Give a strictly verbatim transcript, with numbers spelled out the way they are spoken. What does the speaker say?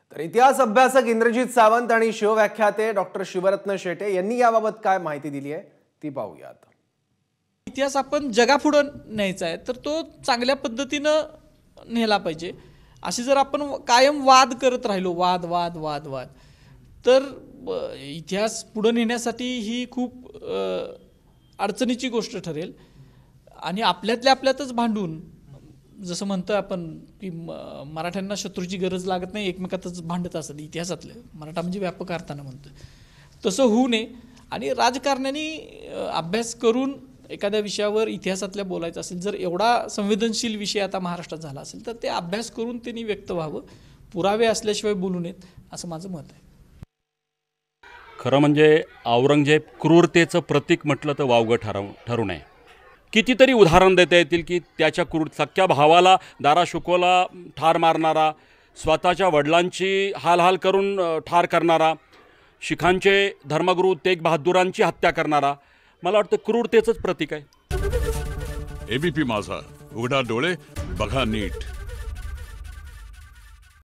तर इतिहास अभ्यासक इंद्रजित सावंत आणि शिवव्याख्याते डॉक्टर शिवरत्न शेटे यांनी याबाबत काय माहिती दिली आहे ती पाहूयात। इतिहास आपण जगापुढे न्यायचा आहे तर तो चांगल्या पद्धतीने नेला पाहिजे। अशी जर आपण कायम वाद करत राहिलो वाद वाद वाद वाद तर इतिहास पुढे नेण्यासाठी ही खूप अडचणीची गोष्ट ठरेल। आणि आपल्यातल्या आपल्यातच भांडून जसं म्हणतो आपण की मराठ्यांना शत्रूची गरज लागत नाही, एकमेकातच भांडत असतात इतिहासातले मराठा म्हणजे व्यापक अर्थाने म्हणतो तसं होऊ नये। आणि राजकारण्यांनी अभ्यास करून एखाद्या विषयावर इतिहासातल्या बोलायचं असेल, जर एवढा संवेदनशील विषय आता महाराष्ट्रात झाला असेल तर ते अभ्यास करून त्यांनी व्यक्त व्हावं, पुरावे असल्याशिवाय बोलू नयेत असं माझं मत आहे। खरं म्हणजे औरंगजेब क्रूरतेचं प्रतीक म्हटलं तर वावगं ठरव ठरू नये। कितीतरी उदाहरण देता येतील की त्याच्या क्रूर सख्या भावाला दारा शुकोला ठार मारणारा, स्वतःच्या वडिलांची हालहाल करून ठार करणारा, शिखांचे धर्मगुरू तेग बहादुरांची हत्या करणारा, मला वाटतं क्रूरतेचंच प्रतीक आहे। एबीपी माझा, उघडा डोळे बघा नीट।